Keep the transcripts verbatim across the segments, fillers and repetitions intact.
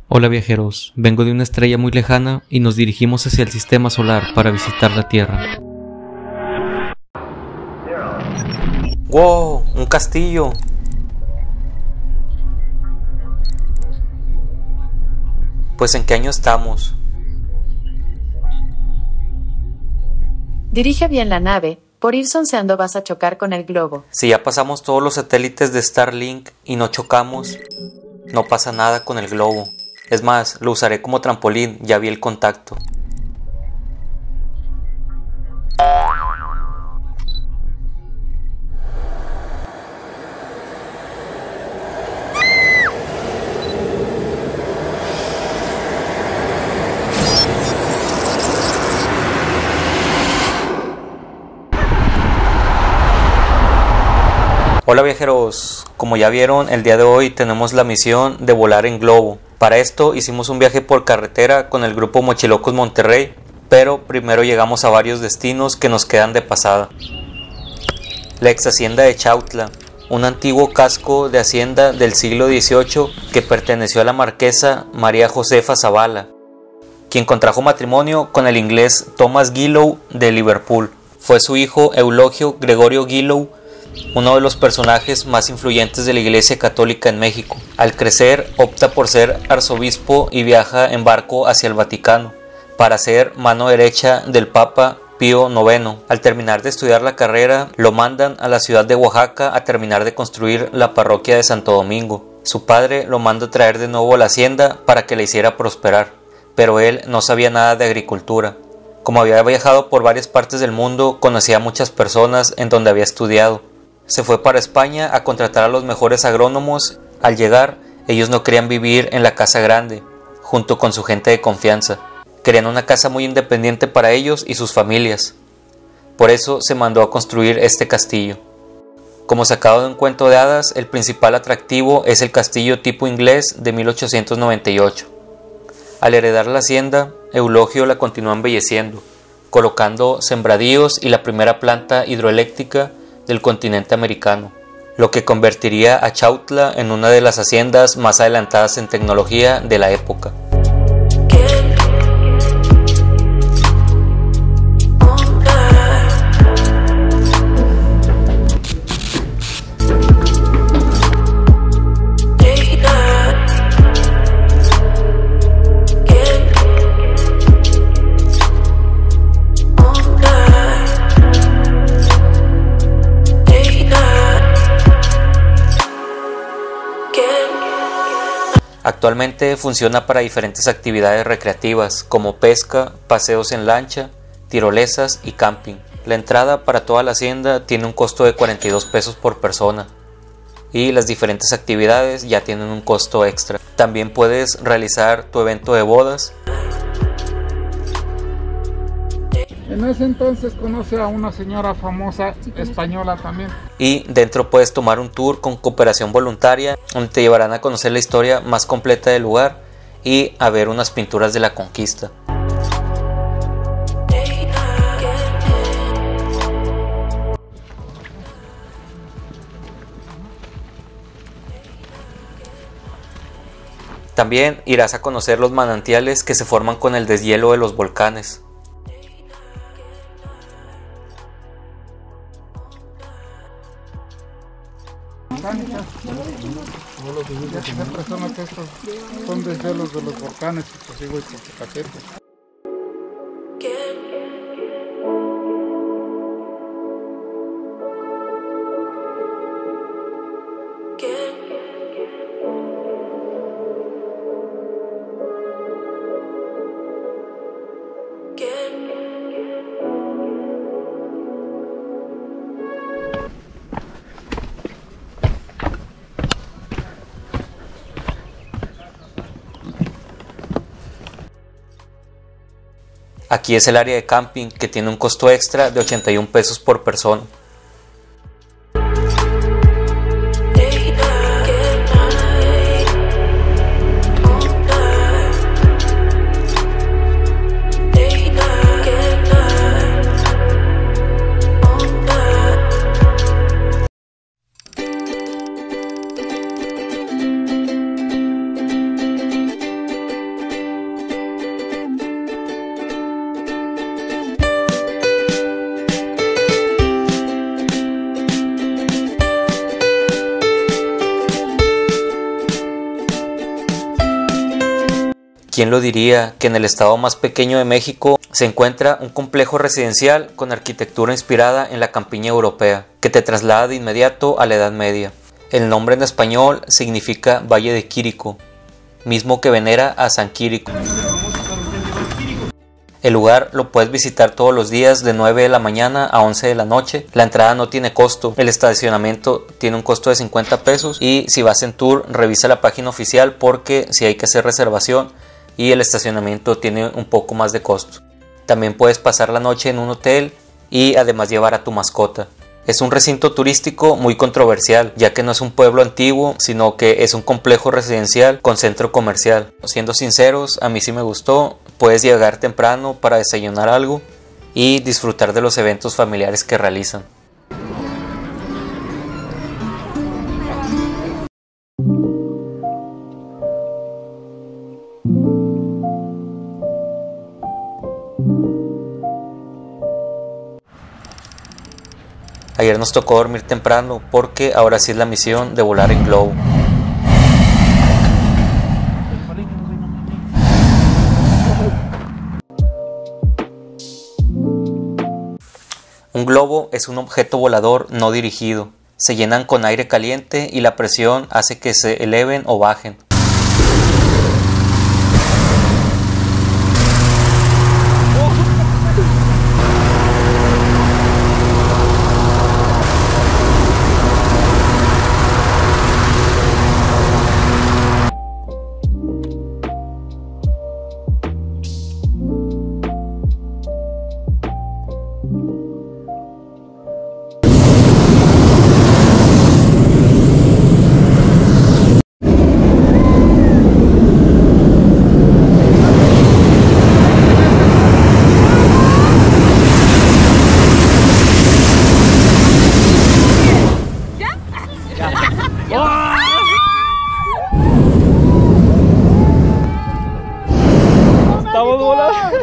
Hola viajeros, vengo de una estrella muy lejana y nos dirigimos hacia el sistema solar para visitar la Tierra. ¡Wow! ¡Un castillo! Pues ¿en qué año estamos? Dirige bien la nave, por ir sonseando vas a chocar con el globo. Si ya pasamos todos los satélites de Starlink y no chocamos, no pasa nada con el globo. Es más, lo usaré como trampolín, ya vi el contacto. Hola viajeros, como ya vieron, el día de hoy tenemos la misión de volar en globo. Para esto hicimos un viaje por carretera con el grupo Mochilocos Monterrey, pero primero llegamos a varios destinos que nos quedan de pasada. La ex hacienda de Chautla, un antiguo casco de hacienda del siglo dieciocho que perteneció a la marquesa María Josefa Zavala, quien contrajo matrimonio con el inglés Thomas Gillow de Liverpool. Fue su hijo Eulogio Gregorio Gillow, uno de los personajes más influyentes de la Iglesia Católica en México. Al crecer, opta por ser arzobispo y viaja en barco hacia el Vaticano para ser mano derecha del Papa Pío noveno. Al terminar de estudiar la carrera, lo mandan a la ciudad de Oaxaca a terminar de construir la parroquia de Santo Domingo. Su padre lo manda a traer de nuevo a la hacienda para que la hiciera prosperar, pero él no sabía nada de agricultura. Como había viajado por varias partes del mundo, conocía a muchas personas en donde había estudiado. Se fue para España a contratar a los mejores agrónomos. Al llegar, ellos no querían vivir en la casa grande, junto con su gente de confianza. Querían una casa muy independiente para ellos y sus familias. Por eso se mandó a construir este castillo. Como sacado de un cuento de hadas, el principal atractivo es el castillo tipo inglés de mil ochocientos noventa y ocho. Al heredar la hacienda, Eulogio la continuó embelleciendo, colocando sembradíos y la primera planta hidroeléctrica del continente americano, lo que convertiría a Chautla en una de las haciendas más adelantadas en tecnología de la época. Actualmente funciona para diferentes actividades recreativas como pesca, paseos en lancha, tirolesas y camping. La entrada para toda la hacienda tiene un costo de cuarenta y dos pesos por persona y las diferentes actividades ya tienen un costo extra. También puedes realizar tu evento de bodas. En ese entonces conoce a una señora famosa española también. Y dentro puedes tomar un tour con cooperación voluntaria, donde te llevarán a conocer la historia más completa del lugar y a ver unas pinturas de la conquista. También irás a conocer los manantiales que se forman con el deshielo de los volcanes. Esa persona que estos son deshielos de los volcanes y pues sigo y Popocatépetl. Aquí es el área de camping, que tiene un costo extra de ochenta y un pesos por persona. ¿Quién lo diría que en el estado más pequeño de México se encuentra un complejo residencial con arquitectura inspirada en la campiña europea, que te traslada de inmediato a la Edad Media? El nombre en español significa Valle de Quirico, mismo que venera a San Quirico. El lugar lo puedes visitar todos los días de nueve de la mañana a once de la noche. La entrada no tiene costo, el estacionamiento tiene un costo de cincuenta pesos y si vas en tour revisa la página oficial porque si hay que hacer reservación y el estacionamiento tiene un poco más de costo. También puedes pasar la noche en un hotel y además llevar a tu mascota. Es un recinto turístico muy controversial, ya que no es un pueblo antiguo, sino que es un complejo residencial con centro comercial. Siendo sinceros, a mí sí me gustó. Puedes llegar temprano para desayunar algo y disfrutar de los eventos familiares que realizan. Ayer nos tocó dormir temprano porque ahora sí es la misión de volar en globo. Un globo es un objeto volador no dirigido. Se llenan con aire caliente y la presión hace que se eleven o bajen. Estamos volando.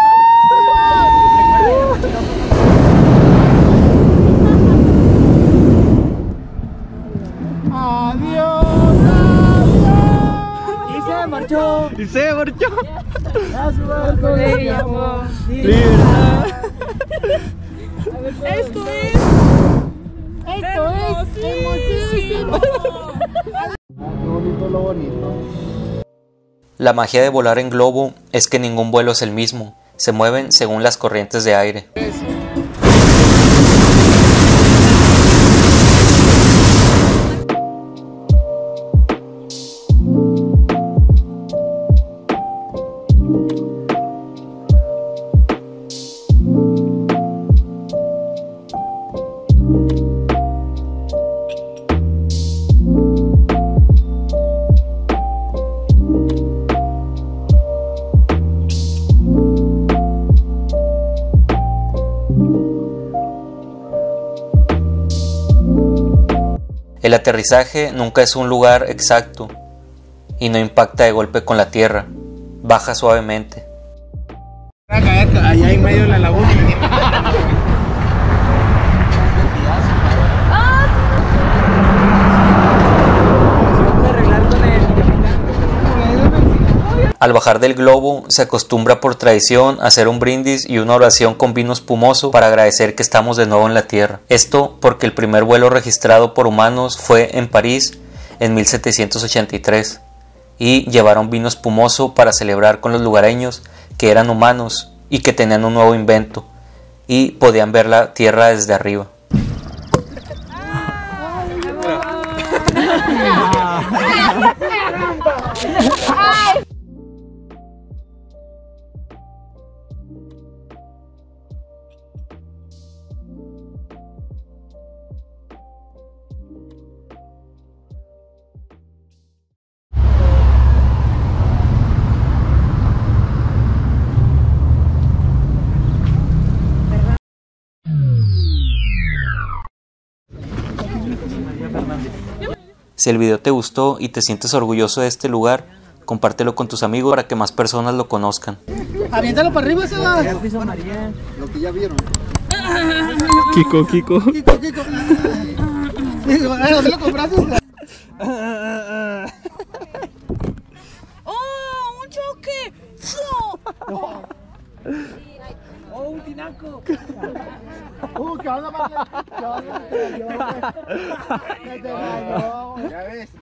Adiós, adiós. Y se marchó. Y se marchó. A su barco le llamó Libertad. Esto es. Esto es hermosísimo. Qué bonito lo bonito. La magia de volar en globo es que ningún vuelo es el mismo, se mueven según las corrientes de aire. El aterrizaje nunca es un lugar exacto y no impacta de golpe con la tierra, baja suavemente. Allá en medio de la laguna. Al bajar del globo se acostumbra por tradición a hacer un brindis y una oración con vino espumoso para agradecer que estamos de nuevo en la Tierra. Esto porque el primer vuelo registrado por humanos fue en París en mil setecientos ochenta y tres y llevaron vino espumoso para celebrar con los lugareños que eran humanos y que tenían un nuevo invento y podían ver la Tierra desde arriba. Si el video te gustó y te sientes orgulloso de este lugar, compártelo con tus amigos para que más personas lo conozcan. Aviéntalo para arriba, se va. Lo que ya vieron. Kiko, Kiko. Kiko, Kiko. ¿Dónde lo compraste? ¡Oh! ¡Un choque! un tinaco. Uh, ¿qué onda, Marlene? ¿Qué onda? ¿Qué te engañó? Ya ves.